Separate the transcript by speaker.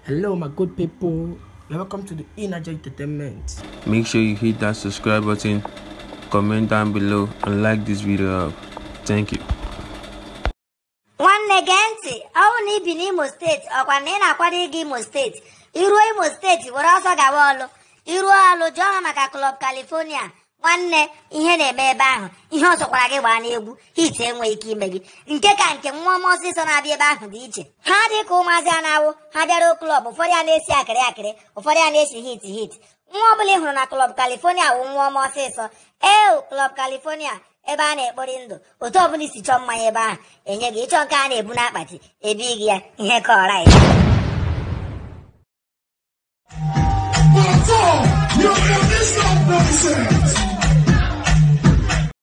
Speaker 1: Hello my good people, welcome to the Energy Entertainment.
Speaker 2: Make sure you hit that subscribe button, comment down below and like this video up. Thank you.
Speaker 3: One Negenti, I will be in Imo State, or one in Aquatic Imo State. Imo State, what else I got? Irualo, John Club, California. One ihe na-eme ebe ahụ ihe ọsọ kwara gị gbaa n'egwu hit enwe ike ime gị nke ka nke nwa ọmọ ọsịsọ na-abịa ebe ahụ dị iche ha dị ka ụmụazị a na-awụ ha bịara klọb ụfọdụ a na-esi akịrị ụfọdụ a na-esi hit nwa ọbụla ị hụrụ na klọb California wụ nwa ọmọ ọsịsọ klọb California ebe a na-ekpori ndụ otu ọbụla isi chọọ mmanya ebe ahụ enye gị ịchọ nke a na-ebu n'akpati ebi gị ya ihe ka ọra ya
Speaker 4: You're gonna stop nonsense.